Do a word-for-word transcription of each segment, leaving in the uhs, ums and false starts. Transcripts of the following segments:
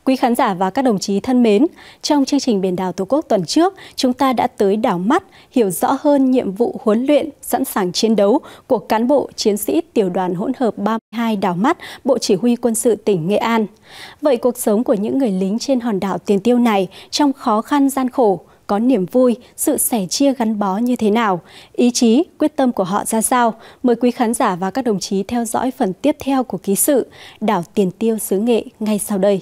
Quý khán giả và các đồng chí thân mến, trong chương trình Biển đảo Tổ quốc tuần trước, chúng ta đã tới đảo Mắt, hiểu rõ hơn nhiệm vụ huấn luyện, sẵn sàng chiến đấu của cán bộ chiến sĩ tiểu đoàn hỗn hợp ba mươi hai đảo Mắt, Bộ Chỉ huy Quân sự tỉnh Nghệ An. Vậy cuộc sống của những người lính trên hòn đảo tiền tiêu này trong khó khăn gian khổ, có niềm vui, sự sẻ chia gắn bó như thế nào? Ý chí, quyết tâm của họ ra sao? Mời quý khán giả và các đồng chí theo dõi phần tiếp theo của ký sự Đảo Tiền Tiêu xứ Nghệ ngay sau đây.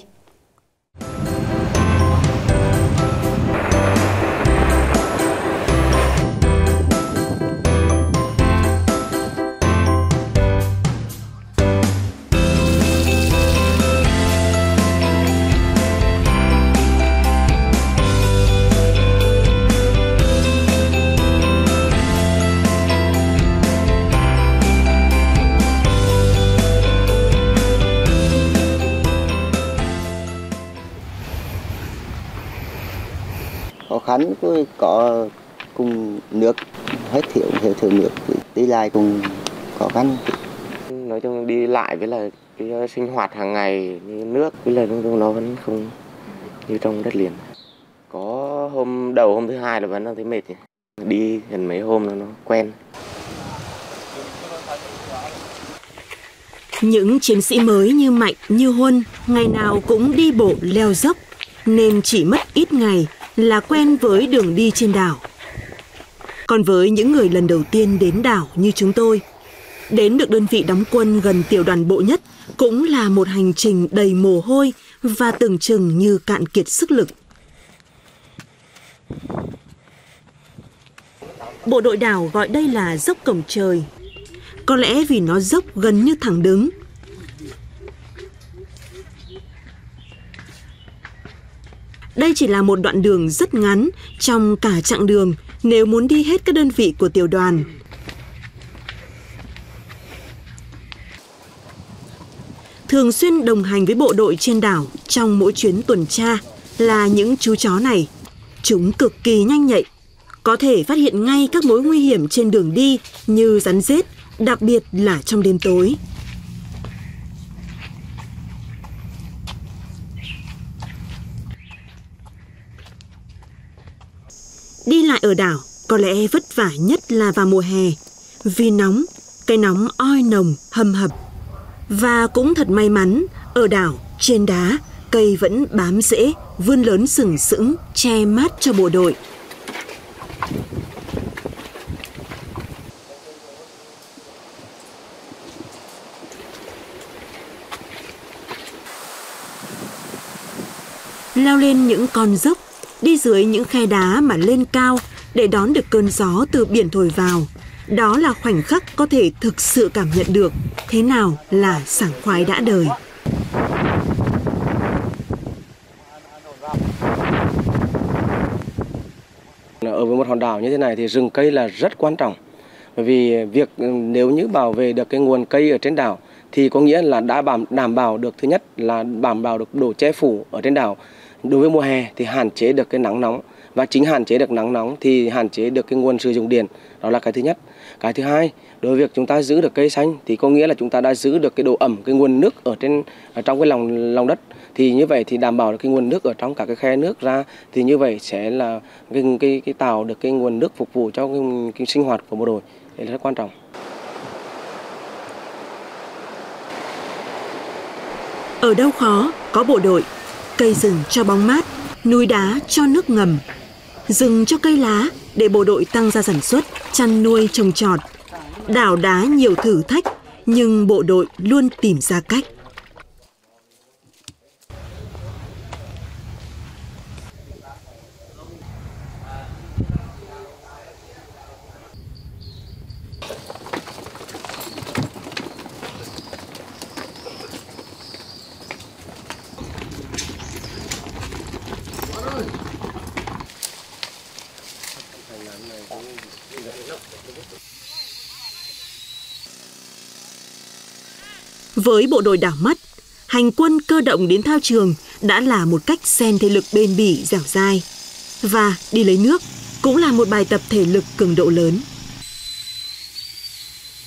Khó khăn có cùng nước hết thiếu thiếu thiếu nước, đi lại cùng khó khăn. Nói chung đi lại với là cái sinh hoạt hàng ngày như nước với là nó vẫn không như trong đất liền. Có hôm đầu hôm thứ hai là vẫn thấy mệt, đi gần mấy hôm là nó quen. Những chiến sĩ mới như Mạnh, như Huân ngày nào cũng đi bộ leo dốc nên chỉ mất ít ngày là quen với đường đi trên đảo. Còn với những người lần đầu tiên đến đảo như chúng tôi, đến được đơn vị đóng quân gần tiểu đoàn bộ nhất cũng là một hành trình đầy mồ hôi và tưởng chừng như cạn kiệt sức lực. Bộ đội đảo gọi đây là dốc Cổng Trời, có lẽ vì nó dốc gần như thẳng đứng. Đây chỉ là một đoạn đường rất ngắn trong cả chặng đường nếu muốn đi hết các đơn vị của tiểu đoàn. Thường xuyên đồng hành với bộ đội trên đảo trong mỗi chuyến tuần tra là những chú chó này. Chúng cực kỳ nhanh nhạy, có thể phát hiện ngay các mối nguy hiểm trên đường đi như rắn rết, đặc biệt là trong đêm tối. Đi lại ở đảo có lẽ vất vả nhất là vào mùa hè, vì nóng, cái nóng oi nồng, hầm hập. Và cũng thật may mắn, ở đảo, trên đá, cây vẫn bám rễ, vươn lớn sừng sững, che mát cho bộ đội. Leo lên những con dốc, đi dưới những khe đá mà lên cao để đón được cơn gió từ biển thổi vào. Đó là khoảnh khắc có thể thực sự cảm nhận được thế nào là sảng khoái đã đời. Ở với một hòn đảo như thế này thì rừng cây là rất quan trọng. Bởi vì việc nếu như bảo vệ được cái nguồn cây ở trên đảo thì có nghĩa là đã đảm bảo được, thứ nhất là đảm bảo được độ che phủ ở trên đảo. Đối với mùa hè thì hạn chế được cái nắng nóng, và chính hạn chế được nắng nóng thì hạn chế được cái nguồn sử dụng điện. Đó là cái thứ nhất. Cái thứ hai, đối với việc chúng ta giữ được cây xanh thì có nghĩa là chúng ta đã giữ được cái độ ẩm, cái nguồn nước ở trên ở trong cái lòng lòng đất. Thì như vậy thì đảm bảo được cái nguồn nước ở trong cả cái khe nước ra, thì như vậy sẽ là cái cái, cái tạo được cái nguồn nước phục vụ cho cái, cái sinh hoạt của bộ đội. Đấy là rất quan trọng. Ở đâu khó có bộ đội, cây rừng cho bóng mát, núi đá cho nước ngầm, rừng cho cây lá để bộ đội tăng gia sản xuất, chăn nuôi trồng trọt. Đảo đá nhiều thử thách nhưng bộ đội luôn tìm ra cách. Với bộ đội đảo Mắt, hành quân cơ động đến thao trường đã là một cách xen thể lực bền bỉ dẻo dai. Và đi lấy nước cũng là một bài tập thể lực cường độ lớn.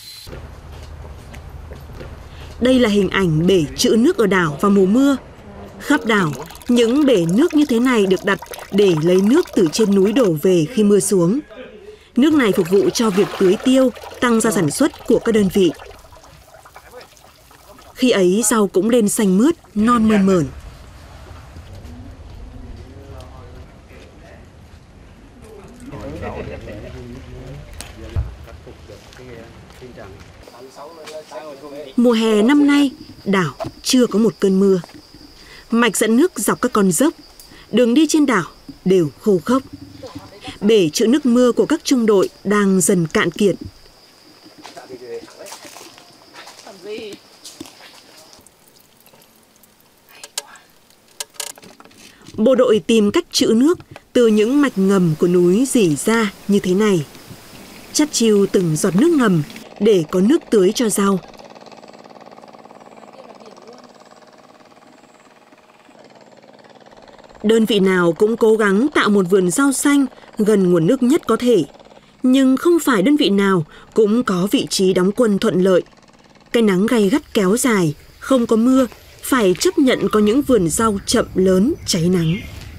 Đây là hình ảnh bể trữ nước ở đảo vào mùa mưa. Khắp đảo, những bể nước như thế này được đặt để lấy nước từ trên núi đổ về khi mưa xuống. Nước này phục vụ cho việc tưới tiêu, tăng gia sản xuất của các đơn vị. Khi ấy rau cũng lên xanh mướt, non mơn mởn. Mùa hè năm nay, đảo chưa có một cơn mưa. Mạch dẫn nước dọc các con dốc, đường đi trên đảo đều khô khốc. Bể trữ nước mưa của các trung đội đang dần cạn kiệt. Bộ đội tìm cách trữ nước từ những mạch ngầm của núi rỉ ra như thế này. Chắt chiu từng giọt nước ngầm để có nước tưới cho rau. Đơn vị nào cũng cố gắng tạo một vườn rau xanh gần nguồn nước nhất có thể. Nhưng không phải đơn vị nào cũng có vị trí đóng quân thuận lợi. Cái nắng gay gắt kéo dài, không có mưa, phải chấp nhận có những vườn rau chậm lớn cháy nắng.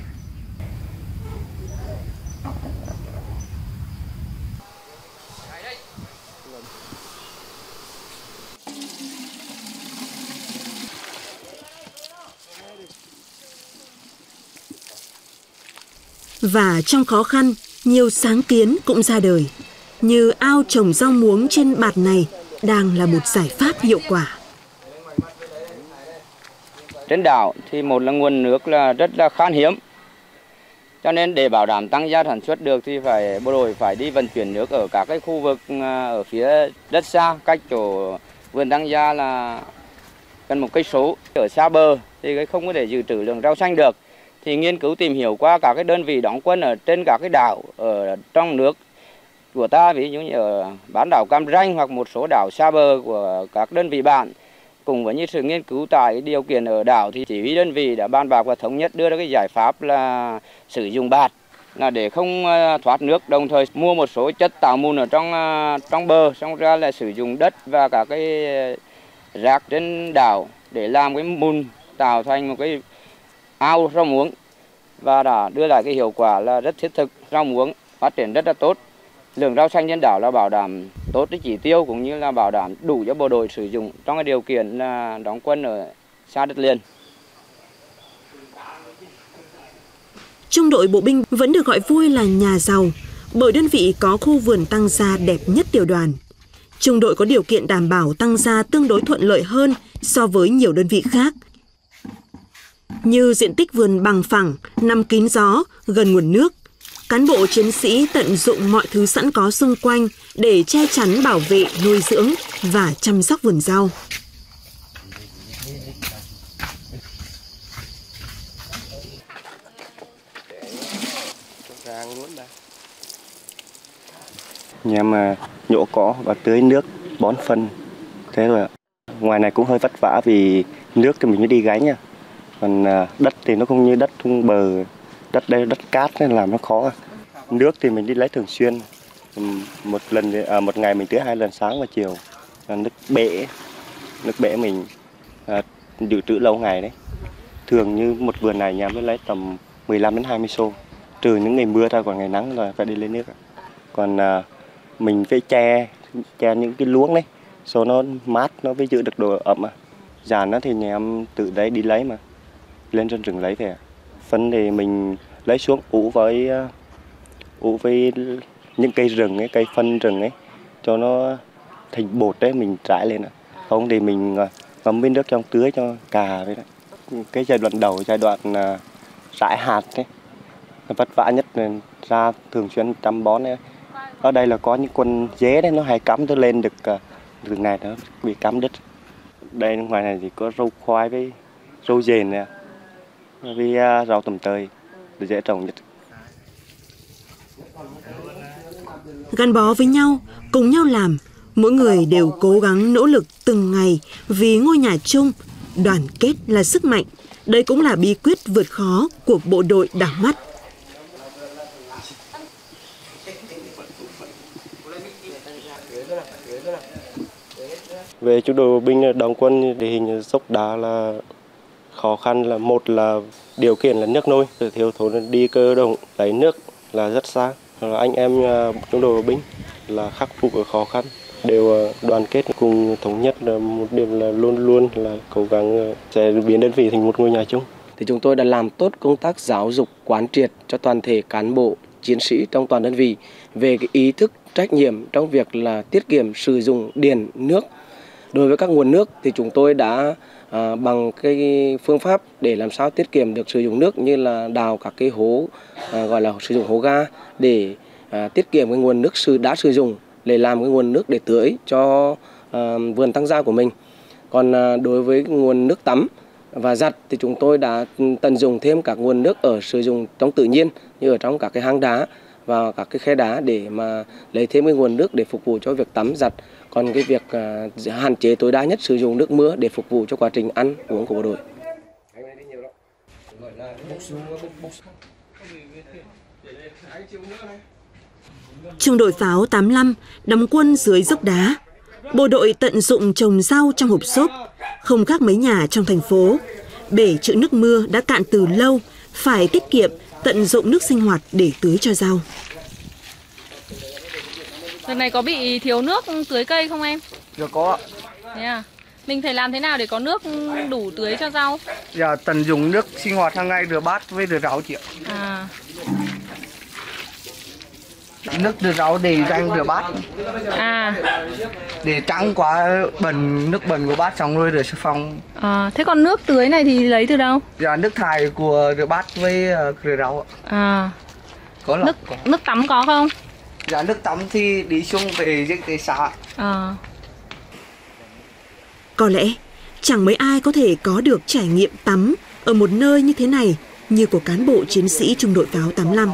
Và trong khó khăn, nhiều sáng kiến cũng ra đời. Như ao trồng rau muống trên bạt này đang là một giải pháp hiệu quả. Trên đảo thì một là nguồn nước là rất là khan hiếm. Cho nên để bảo đảm tăng gia sản xuất được thì phải bộ đội phải đi vận chuyển nước ở các cái khu vực ở phía đất xa, cách chỗ vườn tăng gia là gần một cây số. Ở xa bờ thì cái không có thể dự trữ lượng rau xanh được. Thì nghiên cứu tìm hiểu qua các cái đơn vị đóng quân ở trên các cái đảo ở trong nước của ta, ví dụ như ở bán đảo Cam Ranh hoặc một số đảo xa bờ của các đơn vị bạn. Cùng với như sự nghiên cứu tại cái điều kiện ở đảo thì chỉ huy đơn vị đã ban bạc và thống nhất đưa ra cái giải pháp là sử dụng bạt là để không thoát nước, đồng thời mua một số chất tạo mùn ở trong trong bờ, xong ra là sử dụng đất và các cái rác trên đảo để làm cái mùn tạo thành một cái ao rau muống, và đã đưa lại cái hiệu quả là rất thiết thực. Rau muống phát triển rất là tốt, lượng rau xanh trên đảo là bảo đảm tốt cái chỉ tiêu cũng như là bảo đảm đủ cho bộ đội sử dụng trong cái điều kiện là đóng quân ở xa đất liền. Trung đội bộ binh vẫn được gọi vui là nhà giàu bởi đơn vị có khu vườn tăng gia đẹp nhất tiểu đoàn. Trung đội có điều kiện đảm bảo tăng gia tương đối thuận lợi hơn so với nhiều đơn vị khác. Như diện tích vườn bằng phẳng, nằm kín gió, gần nguồn nước. Cán bộ chiến sĩ tận dụng mọi thứ sẵn có xung quanh để che chắn, bảo vệ, nuôi dưỡng và chăm sóc vườn rau. Nhà mà nhổ cỏ và tưới nước, bón phân. Thế rồi ngoài này cũng hơi vất vả vì nước thì mình mới đi gánh nha. Còn đất thì nó không như đất bờ, đất đây đất cát nên làm nó khó. Nước thì mình đi lấy thường xuyên, một lần à, một ngày mình tưới hai lần sáng và chiều. Nước bể, nước bể mình à, dự trữ lâu ngày đấy. Thường như một vườn này nhà mới lấy tầm mười lăm đến hai mươi xô. Trừ những ngày mưa ra, còn ngày nắng là phải đi lấy nước. Còn à, mình phải che che những cái luống đấy, số nó mát, nó mới giữ được độ ẩm. À. Dàn nó thì nhà em tự đấy đi lấy mà, lên trên rừng lấy về. Phân thì mình lấy xuống ủ với ủ với những cây rừng ấy, cây phân rừng ấy, cho nó thành bột đấy, mình rải lên. À. Không thì mình ngâm với nước trong tưới cho cà với đấy. Cái giai đoạn đầu, giai đoạn rải hạt ấy, vất vả nhất nên ra thường xuyên chăm bón ấy. Ở đây là có những con dế đấy, nó hay cắm tới lên được rừng này, nó bị cắm đứt. Đây ngoài này thì có rau khoai với rau dền nè, với rau tầm tơi để dễ trồng nhất. Gắn bó với nhau, cùng nhau làm, mỗi người đều cố gắng nỗ lực từng ngày vì ngôi nhà chung. Đoàn kết là sức mạnh, đây cũng là bí quyết vượt khó của bộ đội Đảo Mắt. Về trung đội bộ binh đóng quân địa hình dốc đá là Khó khăn là một là điều kiện là nước nôi, thiếu thốn đi cơ động lấy nước là rất xa. Anh em trung đội bộ binh là khắc phục ở khó khăn, đều đoàn kết cùng thống nhất là một điểm là luôn luôn là cố gắng sẽ biến đơn vị thành một ngôi nhà chung. Thì chúng tôi đã làm tốt công tác giáo dục quán triệt cho toàn thể cán bộ chiến sĩ trong toàn đơn vị về cái ý thức trách nhiệm trong việc là tiết kiệm sử dụng điện nước. Đối với các nguồn nước thì chúng tôi đã à, bằng cái phương pháp để làm sao tiết kiệm được sử dụng nước, như là đào các cái hố à, gọi là sử dụng hố ga để à, tiết kiệm cái nguồn nước sử đã sử dụng để làm cái nguồn nước để tưới cho à, vườn tăng gia của mình. Còn à, đối với nguồn nước tắm và giặt thì chúng tôi đã tận dụng thêm các nguồn nước ở sử dụng trong tự nhiên, như ở trong các cái hang đá và các cái khe đá để mà lấy thêm cái nguồn nước để phục vụ cho việc tắm giặt. Còn cái việc uh, hạn chế tối đa nhất sử dụng nước mưa để phục vụ cho quá trình ăn uống của bộ đội. Trung đội pháo tám mươi lăm đóng quân dưới dốc đá. Bộ đội tận dụng trồng rau trong hộp xốp, không khác mấy nhà trong thành phố. Bể trữ nước mưa đã cạn từ lâu, phải tiết kiệm, tận dụng nước sinh hoạt để tưới cho rau. Lần này có bị thiếu nước tưới cây không em? Dạ có. Thế à? Mình phải làm thế nào để có nước đủ tưới cho rau? Dạ tận dụng nước sinh hoạt hàng ngày, rửa bát với rửa rau chị ạ. À. Nước rửa rau để dành rửa bát. À. Để trắng quá bẩn, nước bẩn của bát xong rồi rửa xà phòng. À, thế còn nước tưới này thì lấy từ đâu? Dạ nước thải của rửa bát với uh, rửa rau ạ. À. Có nước có. Nước tắm có không? Dạ nước tắm thì đi xuống về những cái xã. À. Có lẽ chẳng mấy ai có thể có được trải nghiệm tắm ở một nơi như thế này như của cán bộ chiến sĩ trung đội pháo tám mươi lăm.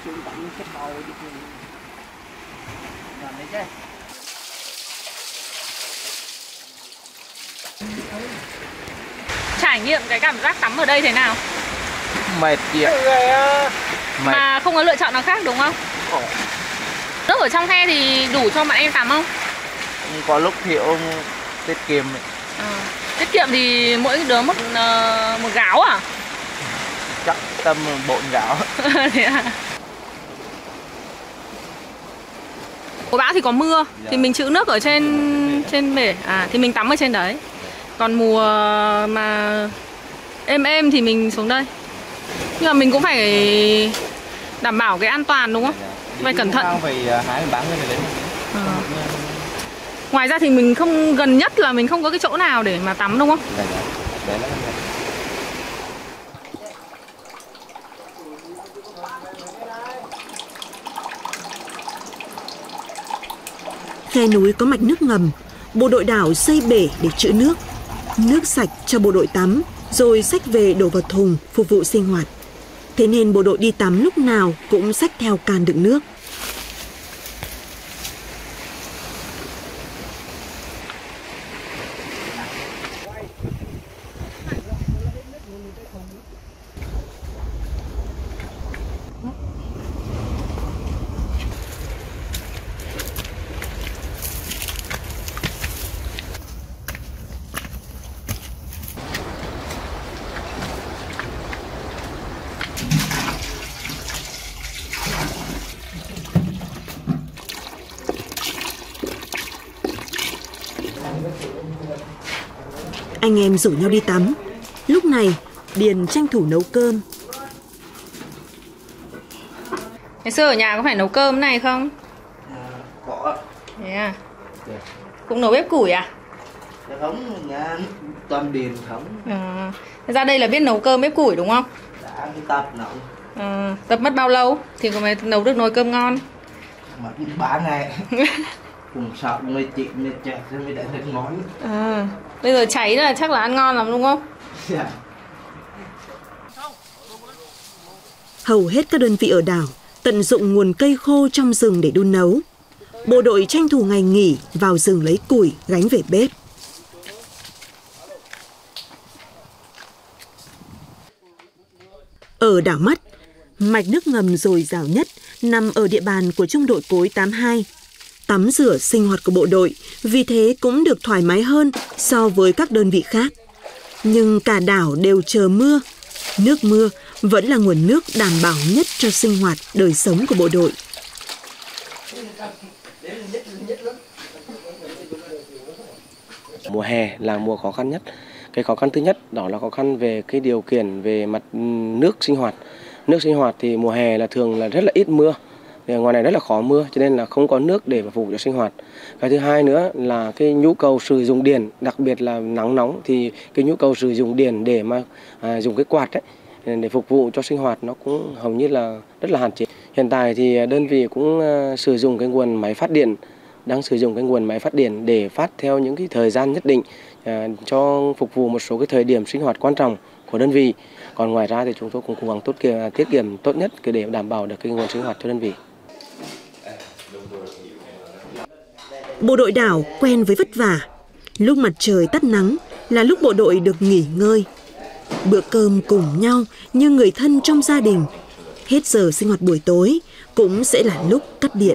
Trải nghiệm cái cảm giác tắm ở đây thế nào? Mệt chị ạ. Mệt. Mà không có lựa chọn nào khác đúng không? Ồ. Nước ở trong khe thì đủ cho bọn em tắm không? Có lúc thì ông tiết kiệm. À, tiết kiệm thì mỗi đứa một uh, một gáo à? Chắc tầm bốn gáo. Thế à? Mùa bão thì có mưa, dạ. Thì mình trữ nước ở trên trên bể, à thì mình tắm ở trên đấy. Còn mùa mà êm êm thì mình xuống đây. Nhưng mà mình cũng phải đảm bảo cái an toàn đúng không? Phải cẩn thận. À. Ngoài ra thì mình không, gần nhất là mình không có cái chỗ nào để mà tắm đúng không? Khe núi có mạch nước ngầm, bộ đội đảo xây bể để trữ nước. Nước sạch cho bộ đội tắm, rồi xách về đổ vào thùng phục vụ sinh hoạt. Thế nên bộ đội đi tắm lúc nào cũng xách theo can đựng nước. Anh em rủ nhau đi tắm. Lúc này Điền tranh thủ nấu cơm. Ngày xưa ở nhà có phải nấu cơm này không? À, có. Thế à? Cũng nấu bếp củi à? Không, nhà toàn điền không. À, ra đây là biết nấu cơm bếp củi đúng không? Đã tập nấu. À, tập mất bao lâu thì có mới nấu được nồi cơm ngon? Mất ba ngày. Cùng sợ mới chị mới chẹt rồi mới để được món. À, bây giờ cháy là chắc là ăn ngon lắm đúng không? Yeah. Hầu hết các đơn vị ở đảo tận dụng nguồn cây khô trong rừng để đun nấu. Bộ đội tranh thủ ngày nghỉ vào rừng lấy củi gánh về bếp. Ở đảo Mắt, mạch nước ngầm dồi dào nhất nằm ở địa bàn của trung đội cối tám mươi hai. Tắm rửa sinh hoạt của bộ đội vì thế cũng được thoải mái hơn so với các đơn vị khác. Nhưng cả đảo đều chờ mưa. Nước mưa vẫn là nguồn nước đảm bảo nhất cho sinh hoạt, đời sống của bộ đội. Mùa hè là mùa khó khăn nhất. Cái khó khăn thứ nhất đó là khó khăn về cái điều kiện về mặt nước sinh hoạt. Nước sinh hoạt thì mùa hè là thường là rất là ít mưa. Ngoài này rất là khó mưa cho nên là không có nước để mà phục vụ cho sinh hoạt. Cái thứ hai nữa là cái nhu cầu sử dụng điện, đặc biệt là nắng nóng thì cái nhu cầu sử dụng điện để mà à, dùng cái quạt ấy, để phục vụ cho sinh hoạt nó cũng hầu như là rất là hạn chế. Hiện tại thì đơn vị cũng uh, sử dụng cái nguồn máy phát điện, đang sử dụng cái nguồn máy phát điện để phát theo những cái thời gian nhất định uh, cho phục vụ một số cái thời điểm sinh hoạt quan trọng của đơn vị. Còn ngoài ra thì chúng tôi cũng cố gắng tốt kiệm, tiết kiệm tốt nhất để đảm bảo được cái nguồn sinh hoạt cho đơn vị. Bộ đội đảo quen với vất vả. Lúc mặt trời tắt nắng là lúc bộ đội được nghỉ ngơi. Bữa cơm cùng nhau như người thân trong gia đình. Hết giờ sinh hoạt buổi tối cũng sẽ là lúc cắt điện.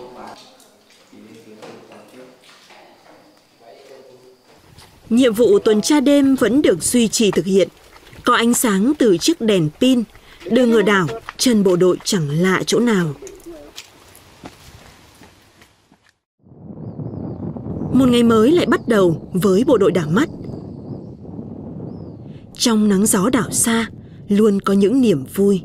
Nhiệm vụ tuần tra đêm vẫn được duy trì thực hiện. Có ánh sáng từ chiếc đèn pin, đường ở đảo, chân bộ đội chẳng lạ chỗ nào. Một ngày mới lại bắt đầu với bộ đội đảo Mắt. Trong nắng gió đảo xa, luôn có những niềm vui.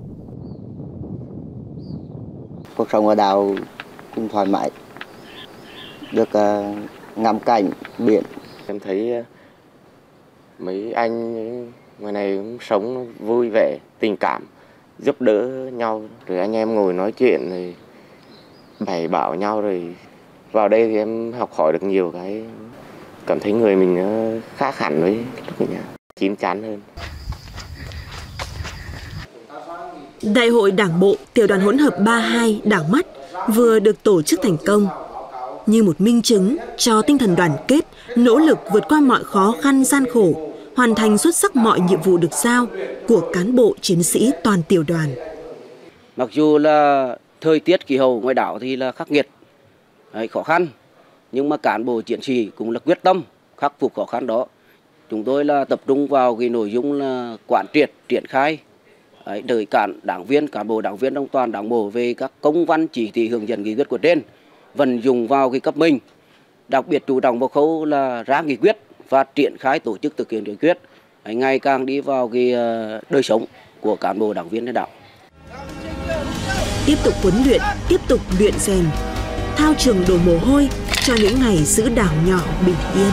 Cuộc sống ở đảo cũng thoải mái, được uh, ngắm cảnh biển. Em thấy mấy anh ngoài này cũng sống vui vẻ, tình cảm, giúp đỡ nhau. Rồi anh em ngồi nói chuyện, rồi bày bảo nhau. Rồi vào đây thì em học hỏi được nhiều cái, cảm thấy người mình nó khác hẳn với lúc ở nhà, chín chắn hơn. Đại hội Đảng bộ Tiểu đoàn hỗn hợp ba mươi hai đảo Mắt vừa được tổ chức thành công, như một minh chứng cho tinh thần đoàn kết, nỗ lực vượt qua mọi khó khăn gian khổ, hoàn thành xuất sắc mọi nhiệm vụ được giao của cán bộ chiến sĩ toàn tiểu đoàn. Mặc dù là thời tiết khí hậu ngoài đảo thì là khắc nghiệt, đấy, khó khăn, nhưng mà cán bộ chiến sĩ cũng là quyết tâm khắc phục khó khăn đó. Chúng tôi là tập trung vào cái nội dung là quán triệt, triển khai đấy, đợi cán đảng viên, cán bộ đảng viên trong toàn đảng bộ về các công văn chỉ thị hướng dẫn nghị quyết của trên, vận dụng vào cái cấp mình, đặc biệt chú trọng vào khâu là ra nghị quyết và triển khai tổ chức thực hiện nghị quyết, đấy, ngày càng đi vào cái đời sống của cán bộ đảng viên trên đảo. Tiếp tục huấn luyện, tiếp tục luyện rèn, thao trường đổ mồ hôi cho những ngày giữ đảo nhỏ bình yên.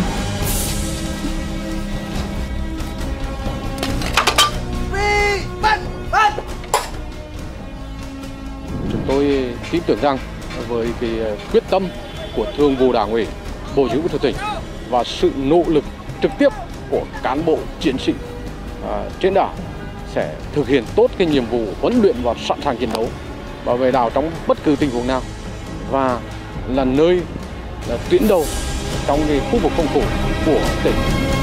Chúng tôi tin tưởng rằng với cái quyết tâm của Thường vụ Đảng ủy, Bộ Chỉ huy Bộ đội tỉnh và sự nỗ lực trực tiếp của cán bộ chiến sĩ à, trên đảo sẽ thực hiện tốt cái nhiệm vụ huấn luyện và sẵn sàng chiến đấu bảo vệ đảo trong bất cứ tình huống nào, và là nơi là tuyến đầu trong cái khu vực phòng thủ của tỉnh.